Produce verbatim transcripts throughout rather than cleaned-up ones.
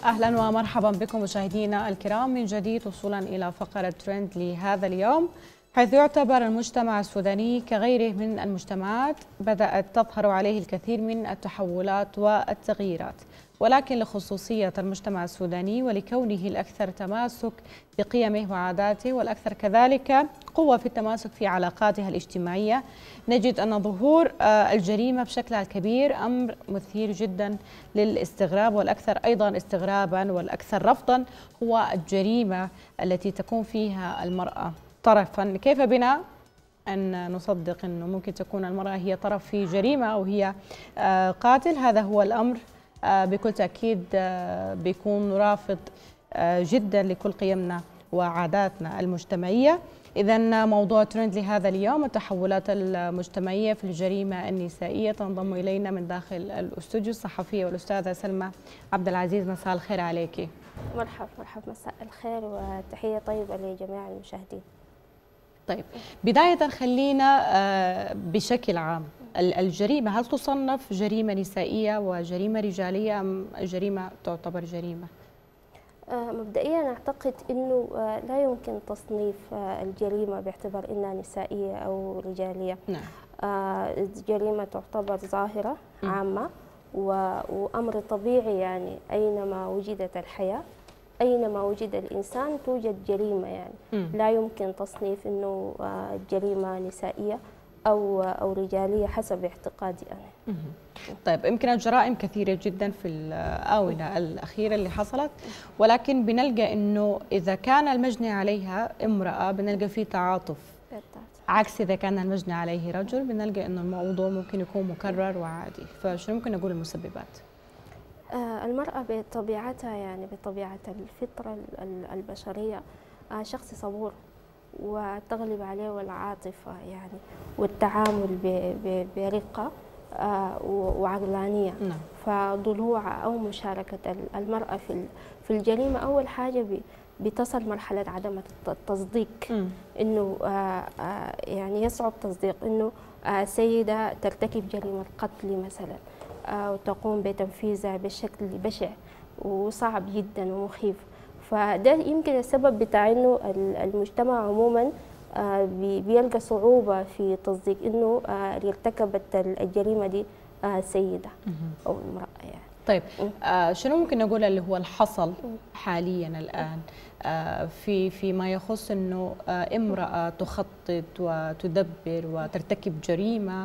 أهلا ومرحبا بكم مشاهدينا الكرام من جديد، وصولا إلى فقرة ترند لهذا اليوم، حيث يعتبر المجتمع السوداني كغيره من المجتمعات بدأت تظهر عليه الكثير من التحولات والتغييرات، ولكن لخصوصية المجتمع السوداني ولكونه الأكثر تماسك بقيمه وعاداته والأكثر كذلك قوة في التماسك في علاقاتها الاجتماعية، نجد أن ظهور الجريمة بشكلها الكبير أمر مثير جدا للاستغراب، والأكثر أيضا استغرابا والأكثر رفضا هو الجريمة التي تكون فيها المرأة طرفا. كيف بنا أن نصدق أنه ممكن تكون المرأة هي طرف في جريمة أو هي قاتل؟ هذا هو الأمر بكل تأكيد بيكون رافض جدا لكل قيمنا وعاداتنا المجتمعية. إذن موضوع ترند لهذا اليوم التحولات المجتمعية في الجريمة النسائية. تنضم إلينا من داخل الاستوديو الصحفية والأستاذة سلمى عبد العزيز. مساء الخير عليك. مرحبا مرحبا، مساء الخير وتحية طيبة لجميع المشاهدين. طيب، بداية خلينا بشكل عام، الجريمة هل تصنف جريمة نسائية وجريمة رجالية أم جريمة تعتبر جريمة؟ مبدئيا أعتقد أنه لا يمكن تصنيف الجريمة باعتبار أنها نسائية أو رجالية. نعم. الجريمة تعتبر ظاهرة عامة وأمر طبيعي، يعني أينما وجدت الحياة أينما وجد الإنسان توجد جريمة، يعني م. لا يمكن تصنيف أنه جريمة نسائية أو أو رجالية حسب اعتقادي أنا. طيب، يمكن الجرائم كثيرة جدا في الآونة الأخيرة اللي حصلت، ولكن بنلقى أنه إذا كان المجني عليها امرأة بنلقى فيه تعاطف، عكس إذا كان المجني عليه رجل بنلقى أنه الموضوع ممكن يكون مكرر وعادي. فشو ممكن نقول المسببات؟ المرأة بطبيعتها، يعني بطبيعة الفطرة البشرية، شخص صبور وتغلب عليه العاطفة يعني والتعامل برقة وعقلانية. نعم. فضلوع أو مشاركة المرأة في في الجريمة أول حاجة بتصل مرحلة عدم التصديق، إنه يعني يصعب تصديق إنه سيدة ترتكب جريمة قتل مثلا وتقوم بتنفيذها بشكل بشع وصعب جدا ومخيف. فده يمكن السبب بتاع انه المجتمع عموما بيلقى صعوبة في تصديق انه اللي ارتكبت الجريمة دي سيدة او امرأة يعني. طيب، آه شنو ممكن نقول اللي هو الحصل حاليا الآن آه في فيما يخص انه آه امرأة تخطط وتدبر وترتكب جريمة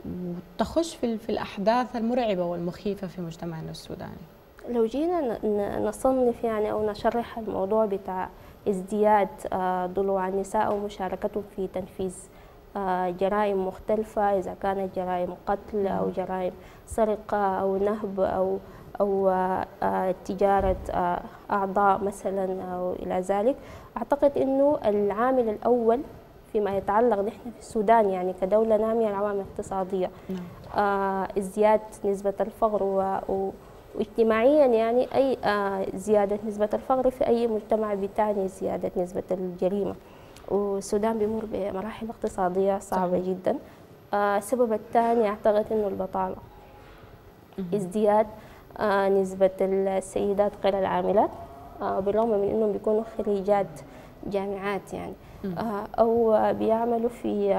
وتخش في في الأحداث المرعبة والمخيفة في مجتمعنا السوداني؟ لو جينا نصنف يعني أو نشرح الموضوع بتاع ازدياد ضلوع النساء ومشاركتهم في تنفيذ جرائم مختلفة، إذا كانت جرائم قتل أو جرائم سرقة أو نهب أو أو تجارة أعضاء مثلا أو إلى ذلك، أعتقد إنه العامل الأول فيما يتعلق نحن في السودان يعني كدولة نامية العوامل الاقتصادية. آه ازدياد نسبة الفقر و واجتماعيا يعني أي آه زيادة نسبة الفقر في أي مجتمع بتعني زيادة نسبة الجريمة، والسودان بيمر بمراحل اقتصادية صعبة جدا. آه السبب الثاني أعتقد إنه البطالة، ازدياد آه نسبة السيدات غير العاملات آه بالرغم من إنهم بيكونوا خريجات جامعات يعني أو بيعملوا في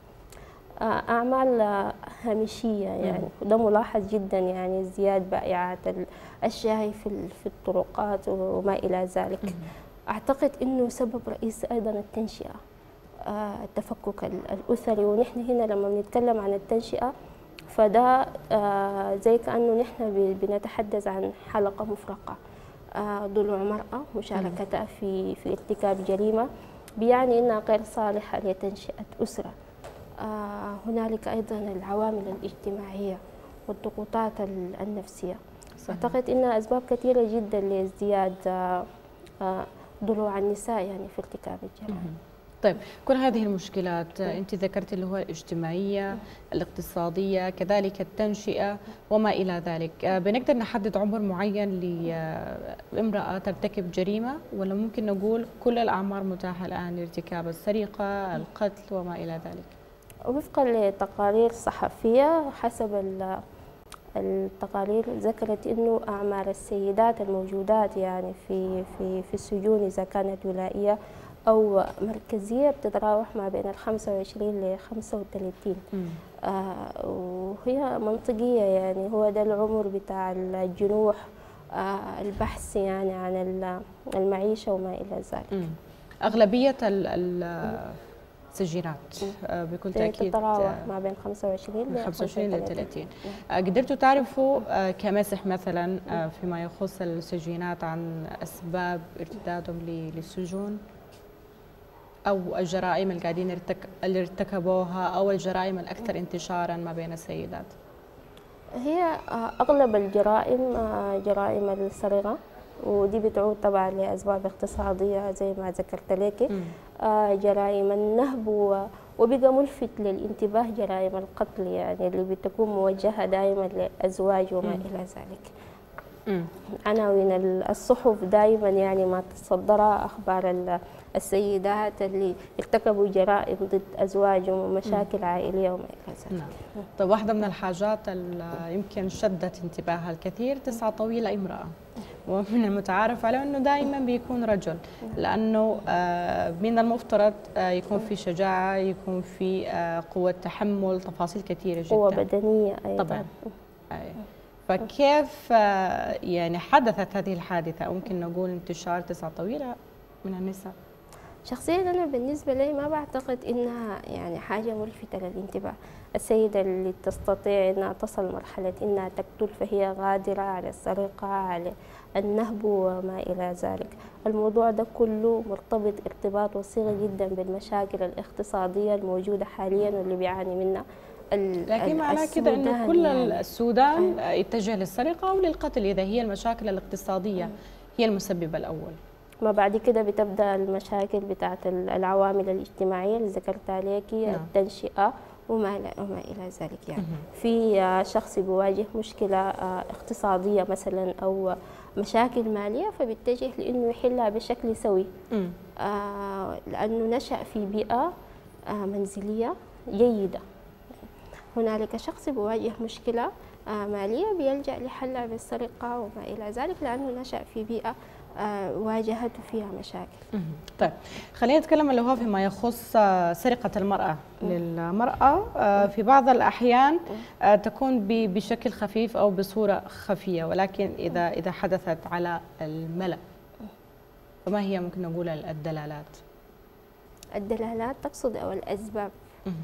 أعمال هامشية يعني، وده ملاحظ جدا يعني ازدياد بائعات الشاي في في الطرقات وما إلى ذلك. أعتقد إنه سبب رئيسي أيضا التنشئة، التفكك الأسري، ونحن هنا لما بنتكلم عن التنشئة فده زي كأنه نحن بنتحدث عن حلقة مفرقة. ضلوع مرأة مشاركتها في في ارتكاب جريمة بيعني انها غير صالحه لتنشئه اسره. آه هنالك ايضا العوامل الاجتماعيه والضغوطات النفسيه. صحيح. اعتقد انها اسباب كثيره جدا لازدياد آه آه ضلوع النساء يعني في ارتكاب الجرائم. طيب، كل هذه المشكلات انت ذكرت اللي هو الاجتماعيه، الاقتصاديه، كذلك التنشئه وما الى ذلك، بنقدر نحدد عمر معين لامراه ترتكب جريمه، ولا ممكن نقول كل الاعمار متاحه الان لارتكاب السرقه، القتل وما الى ذلك؟ وفقا لتقارير صحفيه حسب التقارير ذكرت إنه أعمار السيدات الموجودات يعني في في في السجون إذا كانت ولائية أو مركزية بتتراوح ما بين ال خمسة وعشرين ل خمسة وثلاثين. آه وهي منطقية، يعني هو ده العمر بتاع الجنوح، آه البحث يعني عن المعيشة وما إلى ذلك. مم. أغلبية السجينات بكل تأكيد تتراوح ما بين خمسة وعشرين ل ثلاثين. قدرتوا تعرفوا كمسح مثلا فيما يخص السجينات عن أسباب ارتدادهم للسجون أو الجرائم اللي قاعدين اللي ارتكبوها أو الجرائم الأكثر انتشارا ما بين السيدات؟ هي أغلب الجرائم جرائم السرقة، ودي بتعود طبعا لأسباب اقتصادية زي ما ذكرت لك. جرائم النهب وبقى ملفت للانتباه جرائم القتل، يعني اللي بتكون موجهة دائما للأزواج وما م. إلى ذلك. عناوين الصحف دائما يعني ما تصدرها أخبار السيدات اللي ارتكبوا جرائم ضد أزواجهم ومشاكل عائلية وما إلى ذلك. نعم. طيب واحدة من الحاجات اللي يمكن شدت انتباهها الكثير تسعة طويلة امرأة، ومن المتعارف عليه أنه دائما بيكون رجل، لأنه من المفترض يكون في شجاعة، يكون في قوة تحمل، تفاصيل كثيرة جدا، قوة بدنية أيضا. طبعا. فكيف يعني حدثت هذه الحادثة، أو ممكن نقول انتشار تسعة طويلة من النساء؟ شخصيا أنا بالنسبة لي ما بعتقد إنها يعني حاجة ملفتة للانتباه. السيدة اللي تستطيع إنها تصل مرحلة إنها تقتل فهي غادرة على السرقة، على النهب وما إلى ذلك. الموضوع ده كله مرتبط ارتباط وثيق جدا بالمشاكل الاقتصادية الموجودة حاليا واللي بيعاني منها. لكن معناه كده إنه كل يعني السودان آه. يتجه للسرقة أو للقتل إذا هي المشاكل الاقتصادية هي المسبب الأول. ما بعد كده بتبدأ المشاكل بتاعت العوامل الاجتماعية اللي ذكرت عليك، نعم. التنشئة وما وما إلى ذلك. يعني في شخص بيواجه مشكلة اقتصادية مثلا أو مشاكل مالية فبيتجه لأنه يحلها بشكل سوي، آه لأنه نشأ في بيئة آه منزلية جيدة. هنالك شخص بيواجه مشكلة آه مالية بيلجأ لحلها بالسرقة وما إلى ذلك لأنه نشأ في بيئة آه واجهته فيها مشاكل. طيب خلينا نتكلم اللي هو فيما يخص سرقة المرأة للمرأة. آه في بعض الأحيان آه تكون بشكل خفيف أو بصورة خفية، ولكن إذا إذا حدثت على الملأ فما هي ممكن نقول الدلالات؟ الدلالات تقصد أو الأسباب؟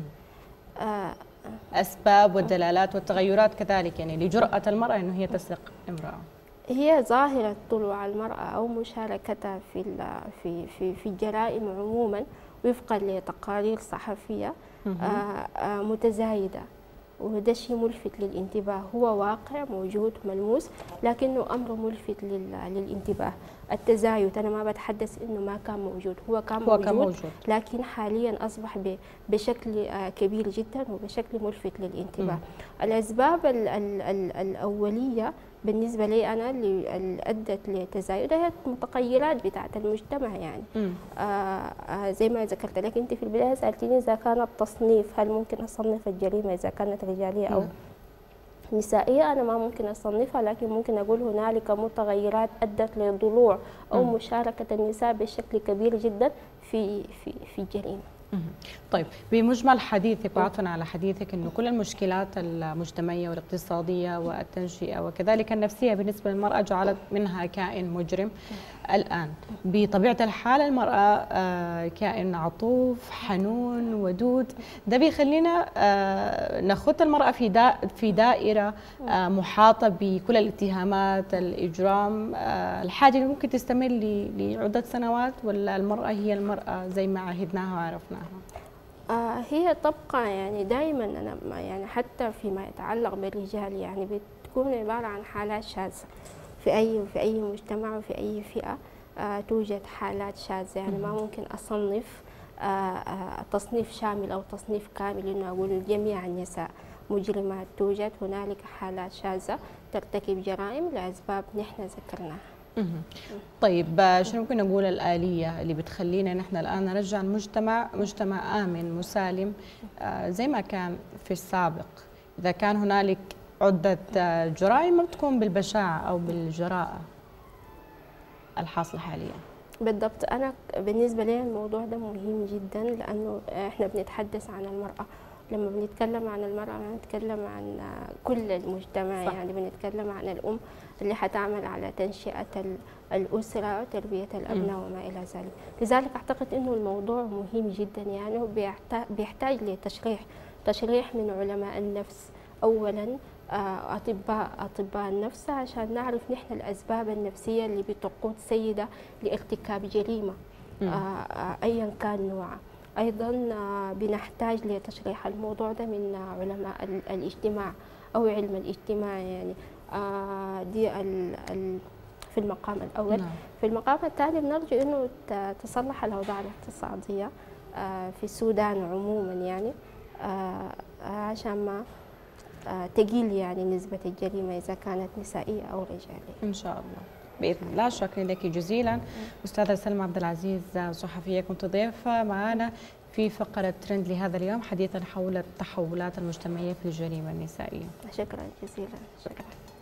آه أسباب والدلالات والتغيرات كذلك، يعني لجرأة المرأة إنه هي تسرق امرأة. هي ظاهرة طلوع المرأة أو مشاركتها في في في في الجرائم عموما وفقا لتقارير صحفية آه متزايدة، وده شيء ملفت للانتباه. هو واقع موجود ملموس لكنه أمر ملفت للانتباه. التزايد أنا ما بتحدث إنه ما كان موجود، هو كان, هو موجود, كان موجود لكن حاليا أصبح بشكل كبير جدا وبشكل ملفت للانتباه. م. الأسباب ال ال ال الأولية بالنسبة لي أنا اللي أدت لتزايدها هي المتغيرات بتاعة المجتمع. يعني آه آه زي ما ذكرت لك أنت في البداية سألتني إذا كان التصنيف هل ممكن أصنف الجريمة إذا كانت رجالية أو م. نسائية. أنا ما ممكن أصنفها، لكن ممكن أقول هنالك متغيرات أدت لضلوع أو م. مشاركة النساء بشكل كبير جدا في في في الجريمة. طيب بمجمل حديثك وعطفا على حديثك انه كل المشكلات المجتمعيه والاقتصاديه والتنشئه وكذلك النفسيه بالنسبه للمراه جعلت منها كائن مجرم. الان بطبيعه الحال المراه كائن عطوف حنون ودود، ده بيخلينا ناخذ المراه في في دائره محاطه بكل الاتهامات الاجرام. الحاجه اللي ممكن تستمر لعده سنوات، ولا المراه هي المراه زي ما عهدناها وعرفناها؟ آه هي تبقى يعني دائما أنا يعني حتى فيما يتعلق بالرجال يعني بتكون عبارة عن حالات شاذة في أي في أي مجتمع وفي أي فئة. آه توجد حالات شاذة، يعني ما ممكن أصنف آه آه تصنيف شامل أو تصنيف كامل إنه أقول جميع النساء مجرمات. توجد هنالك حالات شاذة ترتكب جرائم لأسباب نحن ذكرناها. طيب شنو ممكن نقول الآلية اللي بتخلينا نحن الآن نرجع المجتمع مجتمع آمن مسالم آه زي ما كان في السابق؟ إذا كان هنالك عدة جرائم ما بتكون بالبشاعة أو بالجراءة الحاصلة حاليا. بالضبط. أنا بالنسبة لي الموضوع ده مهم جدا، لأنه إحنا بنتحدث عن المرأة. لما بنتكلم عن المرأة بنتكلم عن كل المجتمع. صح. يعني بنتكلم عن الأم اللي حتعمل على تنشئة الأسرة وتربية الأبناء وما إلى ذلك. لذلك أعتقد أنه الموضوع مهم جدا، يعني بيحتاج لتشريح تشريح من علماء النفس أولا، أطباء أطباء النفس، عشان نعرف نحن الأسباب النفسية اللي بتقود سيدة لارتكاب جريمة أيا كان نوعها. أيضا بنحتاج لتشريح الموضوع ده من علماء الاجتماع أو علم الاجتماع. يعني دي في المقام الأول. نعم. في المقام الثاني بنرجو أنه تصلح الأوضاع الاقتصادية في السودان عموما، يعني عشان ما تقل يعني نسبة الجريمة إذا كانت نسائية أو رجالية. إن شاء الله بإذن الله. شكرا لك جزيلا أستاذة سلمى عبد العزيز، صحفية كنت ضيفة معنا في فقرة ترند لهذا اليوم حديثا حول التحولات المجتمعية في الجريمة النسائية. شكرا جزيلا. شكرا.